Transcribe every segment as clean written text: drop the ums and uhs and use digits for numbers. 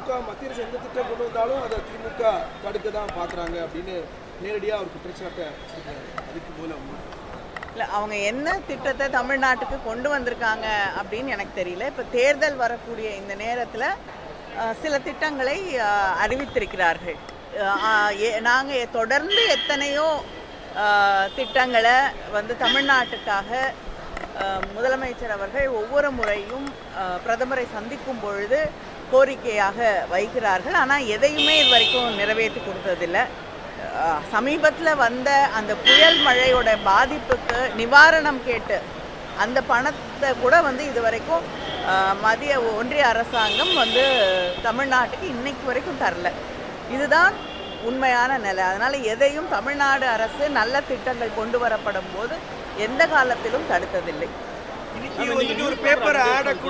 மத்திய அரசு எந்த திட்டம் கொண்டு வந்தாலும் அதை திமுக தடுக்க தான் பார்க்குறாங்க அப்படின்னு நேரடியாக ஒரு குற்றச்சாட்டை அதுக்கு மூலம் இல்லை, அவங்க என்ன திட்டத்தை தமிழ்நாட்டுக்கு கொண்டு வந்திருக்காங்க அப்படின்னு எனக்கு தெரியல. இப்போ தேர்தல் வரக்கூடிய இந்த நேரத்தில் சில திட்டங்களை அறிவித்திருக்கிறார்கள். நாங்கள் தொடர்ந்து எத்தனையோ திட்டங்களை வந்து தமிழ்நாட்டுக்காக முதலமைச்சர் அவர்கள் ஒவ்வொரு முறையும் பிரதமரை சந்திக்கும் பொழுது கோரிக்கையாக வைக்கிறார்கள். ஆனால் எதையுமே இது வரைக்கும் நிறைவேற்றி கொடுத்ததில்லை. சமீபத்தில் வந்த அந்த புயல் மழையோட பாதிப்புக்கு நிவாரணம் கேட்டு அந்த பணத்தை கூட வந்து இது வரைக்கும் மத்திய ஒன்றிய அரசாங்கம் வந்து தமிழ்நாட்டுக்கு இன்னைக்கு வரைக்கும் தரல. இதுதான் உண்மையான நிலை. அதனால் எதையும் தமிழ்நாடு அரசு நல்ல திட்டங்கள் கொண்டு வரப்படும் போது எந்த காலத்திலும் தடுத்ததில்லை. இன்னைக்கு வந்துட்டு ஒரு பேப்பர்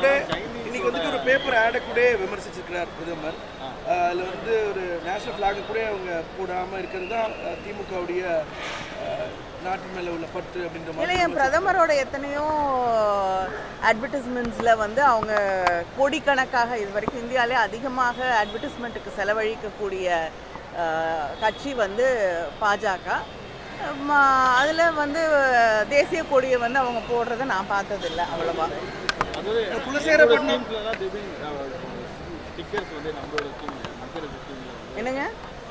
ஆடை கூட விமர்சிச்சிருக்கிறார் பிரதமர். அதில் வந்து ஒரு நேஷனல் ஃப்ளாகை கூட அவங்க போடாமல் இருக்கிறது தான் திமுகவுடைய நாட்டின் மேலே உள்ள பற்று அப்படின்ற மாதிரி. இல்லை, பிரதமரோட எத்தனையோ அட்வர்டைஸ்மெண்ட்ஸில் வந்து அவங்க கோடிக்கணக்காக இது வரைக்கும் இந்தியாவிலே அதிகமாக அட்வர்டைஸ்மெண்ட்டுக்கு செலவழிக்கக்கூடிய கட்சி வந்து பாஜக. அதில் வந்து தேசிய கொடியை வந்து அவங்க போடுறதை நான் பார்த்ததில்லை அவ்வளவா. என்னங்க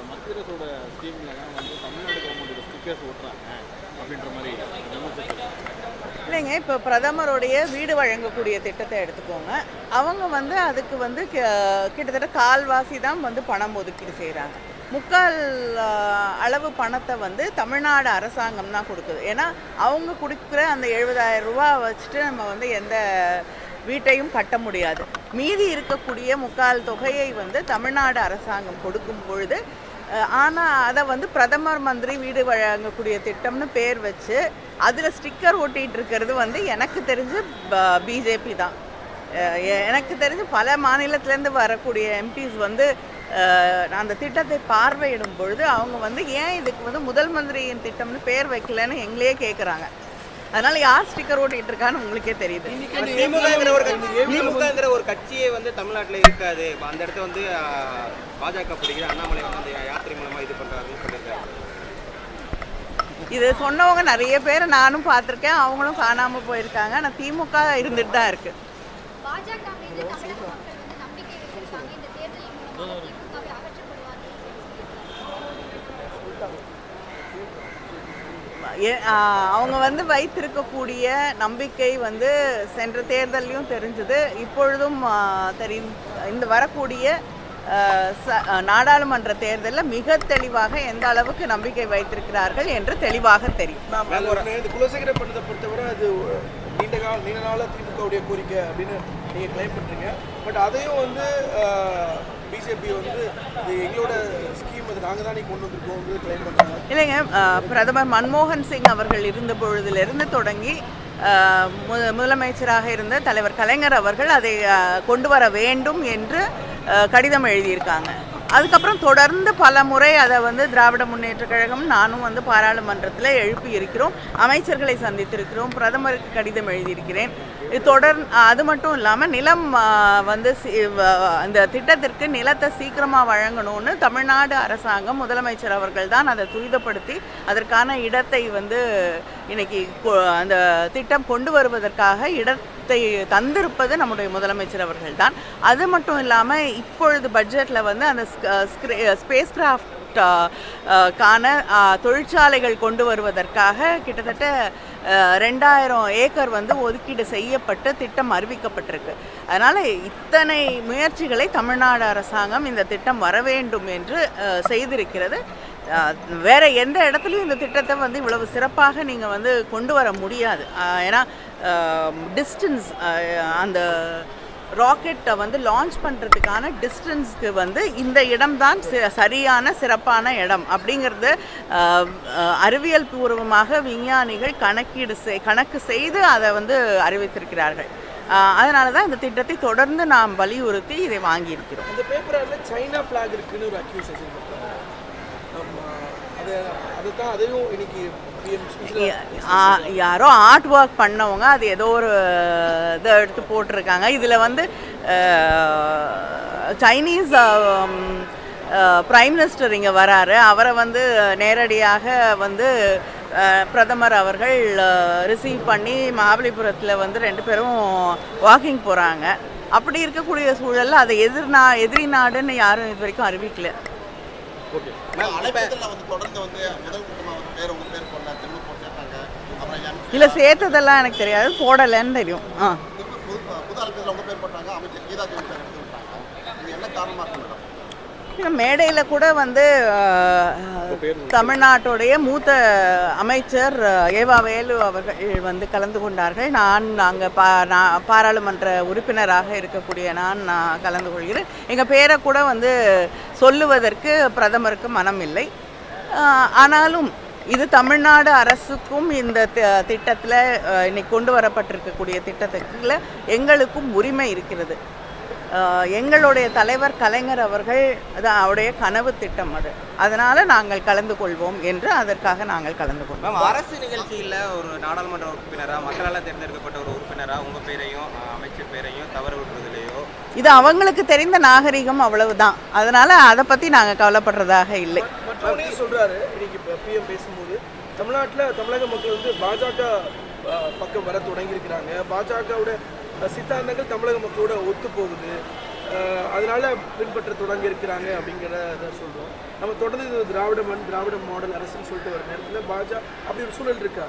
இல்லைங்க, இப்போ பிரதமருடைய வீடு வழங்கக்கூடிய திட்டத்தை எடுத்துக்கோங்க. அவங்க வந்து அதுக்கு வந்து கிட்டத்தட்ட கால்வாசி தான் வந்து பணம் ஒதுக்கீடு செய்கிறாங்க. முக்கால் அளவு பணத்தை வந்து தமிழ்நாடு அரசாங்கம் தான் கொடுக்குது. ஏன்னா அவங்க கொடுக்குற அந்த 70,000 ரூபா வச்சுட்டு நம்ம வந்து எந்த வீட்டையும் கட்ட முடியாது. மீதி இருக்கக்கூடிய முக்கால் தொகையை வந்து தமிழ்நாடு அரசாங்கம் கொடுக்கும் பொழுது, ஆனால் அதை வந்து பிரதமர் மந்திரி வீடு வழங்கக்கூடிய திட்டம்னு பேர் வச்சு அதில் ஸ்டிக்கர் ஒட்டிகிட்டு இருக்கிறது வந்து எனக்கு தெரிஞ்சு பிஜேபி தான். எனக்கு தெரிஞ்சு பல மாநிலத்திலேருந்து வரக்கூடிய எம்பிஸ் வந்து அந்த திட்டத்தை பார்வையிடும் பொழுது அவங்க வந்து ஏன் இதுக்கு வந்து முதல் மந்திரியின் திட்டம்னு பேர் வைக்கலன்னு எங்களையே கேட்குறாங்க. அதனால யார் ஸ்டிக்கர் ஓட்டிட்டு இருக்கான்னு உங்களுக்கே தெரியுது. திமுகங்கிற ஒரு கட்சியே வந்து தமிழ்நாட்டில் இருக்காது. அந்த இடத்த வந்து பாஜக பிடிக்கிற அண்ணாமலை வந்து அந்த யாத்திரை மூலமா இது பண்றாருன்னு சொல்லியிருக்காரு. இது சொன்னவங்க நிறைய பேர் நானும் பார்த்துருக்கேன். அவங்களும் காணாமல் போயிருக்காங்க. ஆனால் திமுக இருந்துட்டு தான் இருக்கு. அவங்க வந்து வைத்திருக்கக்கூடிய நம்பிக்கை வந்து சென்ற தேர்தலையும் தெரிஞ்சது, இப்பொழுதும் இந்த வரக்கூடிய நாடாளுமன்ற தேர்தலில் மிக தெளிவாக எந்த அளவுக்கு நம்பிக்கை வைத்திருக்கிறார்கள் என்று தெளிவாக தெரியும். குலசேகர பணத்தை பொறுத்தவரை அது நீண்ட நாள திமுகவுடைய கோரிக்கை அப்படின்னு நீங்கள் கிளைம் பண்ணுறீங்க. பட் அதையும் வந்து பிஜேபி வந்து எங்களோட ஸ்கீம் அது நாங்கள் தான் கொண்டு வந்திருக்கோம் கிளைம் பண்ணுறாங்க. இல்லைங்க, பிரதமர் மன்மோகன் சிங் அவர்கள் இருந்த பொழுதிலிருந்து தொடங்கி முதலமைச்சராக இருந்த தலைவர் கலைஞர் அவர்கள் அதை கொண்டு வர வேண்டும் என்று கடிதம் எழுதியிருக்காங்க. அதுக்கப்புறம் தொடர்ந்து பல முறை அதை வந்து திராவிட முன்னேற்ற கழகம் நானும் வந்து பாராளுமன்றத்தில் எழுப்பி இருக்கிறோம், அமைச்சர்களை சந்தித்திருக்கிறோம், பிரதமருக்கு கடிதம் எழுதியிருக்கிறேன். அது மட்டும் இல்லாமல் நிலம் வந்து அந்த திட்டத்திற்கு நிலத்தை சீக்கிரமாக வழங்கணும்னு தமிழ்நாடு அரசாங்கம் முதலமைச்சர் அவர்கள் தான் அதை துரிதப்படுத்தி அதற்கான இடத்தை வந்து இன்னைக்கு அந்த திட்டம் கொண்டு வருவதற்காக இடத்தை தந்திருப்பது நம்முடைய முதலமைச்சர் அவர்கள் தான். அது மட்டும் இல்லாமல் இப்பொழுது பட்ஜெட்டில் வந்து அந்த ஸ்பேஸ் கிராஃப்ட் கான தொழிற்சாலைகள் கொண்டு வருவதற்காக கிட்டத்தட்ட 2000 ஏக்கர் வந்து ஒதுக்கீடு செய்யப்பட்டு திட்டம் அறிவிக்கப்பட்டிருக்கு. அதனால் இத்தனை முயற்சிகளை தமிழ்நாடு அரசாங்கம் இந்த திட்டம் வர வேண்டும் என்று செய்திருக்கிறது. வேற எந்த இடத்துலையும் இந்த திட்டத்தை வந்து இவ்வளவு சிறப்பாக நீங்கள் வந்து கொண்டு வர முடியாது. ஏன்னா டிஸ்டன்ஸ் அந்த ராக்கெட்டை வந்து லான்ச் பண்ணுறதுக்கான டிஸ்டன்ஸ்க்கு வந்து இந்த இடம்தான் சரியான சிறப்பான இடம் அப்படிங்கிறது அறிவியல் பூர்வமாக விஞ்ஞானிகள் கணக்கு செய்து அதை வந்து அறிவித்திருக்கிறார்கள். அதனால தான் இந்த திட்டத்தை தொடர்ந்து நாம் வலியுறுத்தி இதை வாங்கியிருக்கிறோம். இந்த பேப்பரில் சைனா ஃப்ளாக் இருக்குன்னு ஒரு அக்யூசேஷன் அதையும் இன்னைக்கு யாரோ ஆர்ட் ஒர்க் பண்ணவங்க அது ஏதோ ஒரு இதை எடுத்து போட்டிருக்காங்க. இதில் வந்து சைனீஸ் பிரைம் மினிஸ்டர் இங்கே வராரு. அவரை வந்து நேரடியாக வந்து பிரதமர் அவர்கள் ரிசீவ் பண்ணி மகாபலிபுரத்தில் வந்து 2 பேரும் வாக்கிங் போகிறாங்க. அப்படி இருக்கக்கூடிய சூழலில் அதை எதிரி நாடுன்னு யாரும் இது வரைக்கும் அறிவிக்கல. இல்லை, சேர்த்ததெல்லாம் எனக்கு தெரியாது, போடலைன்னு தெரியும். மேடையில் கூட வந்து தமிழ்நாட்டுடைய மூத்த அமைச்சர் ஏவா வேலு அவர்கள் வந்து கலந்து கொண்டார்கள். நாங்கள் பாராளுமன்ற உறுப்பினராக இருக்கக்கூடிய நான் கலந்து கொள்கிறேன். எங்கள் பேரை கூட வந்து சொல்லுவதற்கு பிரதமருக்கு மனம் இல்லை. ஆனாலும் இது தமிழ்நாடு அரசுக்கும் இந்த திட்டத்தில் இன்னைக்கு கொண்டு வரப்பட்டிருக்கக்கூடிய திட்டத்துக்குள்ள எங்களுக்கும் உரிமை இருக்கிறது. எங்களுடைய தலைவர் கலைஞர் அவர்கள் அவருடைய கனவு திட்டம் அது. அதனால் நாங்கள் கலந்து கொள்வோம் என்று அதற்காக நாங்கள் கலந்து கொள்வோம். அரசு நிகழ்ச்சியில் ஒரு நாடாளுமன்ற உறுப்பினராக மக்களால் தேர்ந்தெடுக்கப்பட்ட ஒரு உறுப்பினராக உங்கள் பேரையும் அமைச்சர் பேரையும் தவறு விடுறதுலையோ இது அவங்களுக்கு தெரிந்த நாகரிகம், அவ்வளவுதான். அதனால் அதை பற்றி நாங்கள் கவலைப்படுறதாக இல்லை. மற்றவனையும் சொல்கிறாரு, இன்னைக்கு பிஎம் பேசும்போது தமிழக மக்கள் வந்து பாஜக பக்கம் வர தொடங்கியிருக்கிறாங்க. பாஜகவோட சித்தாந்தங்கள் தமிழக மக்களோட ஒத்து போகுது, அதனால பின்பற்ற தொடங்கி இருக்கிறாங்க அப்படிங்கிறத சொல்கிறோம். நம்ம தொடர்ந்து இது திராவிட மாடல் அரசுன்னு சொல்லிட்டு வர நேரத்தில் பாஜக அப்படி ஒரு சூழல் இருக்கா?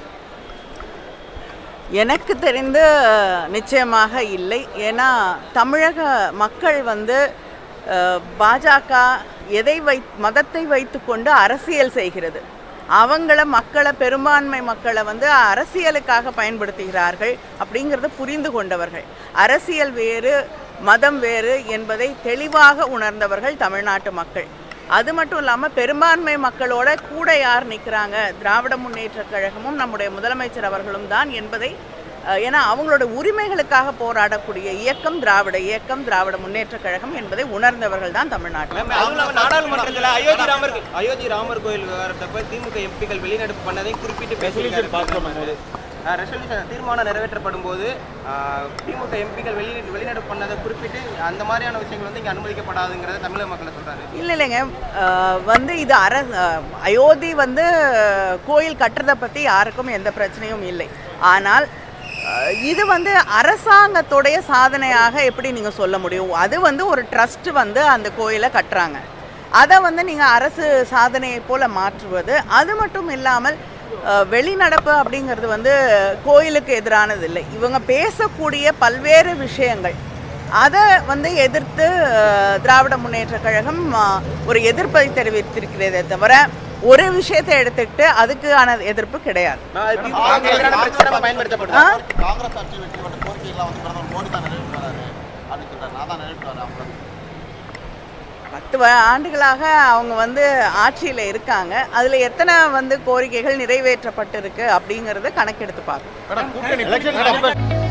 எனக்கு தெரிந்து நிச்சயமாக இல்லை. ஏன்னா தமிழக மக்கள் வந்து பாஜக மதத்தை வைத்துக்கொண்டு அரசியல் செய்கிறது. பெரும்பான்மை மக்களை வந்து அரசியலுக்காக பயன்படுத்துகிறார்கள் அப்படிங்கிறத புரிந்து கொண்டவர்கள். அரசியல் வேறு, மதம் வேறு என்பதை தெளிவாக உணர்ந்தவர்கள் தமிழ்நாட்டு மக்கள். அது மட்டும் இல்லாமல் பெரும்பான்மை மக்களோட கூட யார் நிற்கிறாங்க, திராவிட முன்னேற்றக் கழகமும் நம்முடைய முதலமைச்சர் அவர்களும் தான் என்பதை, ஏன்னா அவங்களோட உரிமைகளுக்காக போராடக்கூடிய இயக்கம் திராவிட இயக்கம், திராவிட முன்னேற்ற கழகம் என்பதை உணர்ந்தவர்கள் தான் தமிழ்நாட்டில். நாடாளுமன்றத்தில் அயோத்தி ராமர் கோயில் விவகாரத்தப்ப திமுக எம்பிக்கள் வெளிநடப்பு பண்ணதை குறிப்பிட்டு பேசியிருக்காரு. ரெசல்யூஷன் தீர்மானம் நிறைவேற்றப்படும் போது திமுக எம்பிக்கள் வெளிநடப்பு பண்ணதை குறிப்பிட்டு அந்த மாதிரியான விஷயங்கள் வந்து இங்கே அனுமதிக்கப்படாதுங்கிறத தமிழக மக்களை சொல்கிறாரு. இல்லைங்க, வந்து இது அயோத்தி வந்து கோயில் கட்டுறதை பற்றி யாருக்கும் எந்த பிரச்சனையும் இல்லை. ஆனால் இது வந்து அரசாங்கத்துடைய சாதனையாக எப்படி நீங்கள் சொல்ல முடியும்? அது வந்து ஒரு ட்ரஸ்ட் வந்து அந்த கோயிலை கட்டுறாங்க, அதை வந்து நீங்கள் அரசு சாதனையை போல் மாற்றுவது. அது மட்டும் இல்லாமல் வெளிநடப்பு அப்படிங்கிறது வந்து கோயிலுக்கு எதிரானது இல்லை. இவங்க பேசக்கூடிய பல்வேறு விஷயங்கள், அதை வந்து எதிர்த்து திராவிட முன்னேற்ற கழகம் ஒரு எதிர்ப்பை தெரிவித்திருக்கிறதே தவிர ஒரு விஷயத்தை எடுத்துக்கிட்டு அதுக்கான எதிர்ப்பு கிடையாது. 10 ஆண்டுகளாக அவங்க வந்து ஆட்சியில் இருக்காங்க. அதில் எத்தனை வந்து கோரிக்கைகள் நிறைவேற்றப்பட்டிருக்கு அப்படிங்கிறத கணக்கெடுத்து பார்க்கணும்.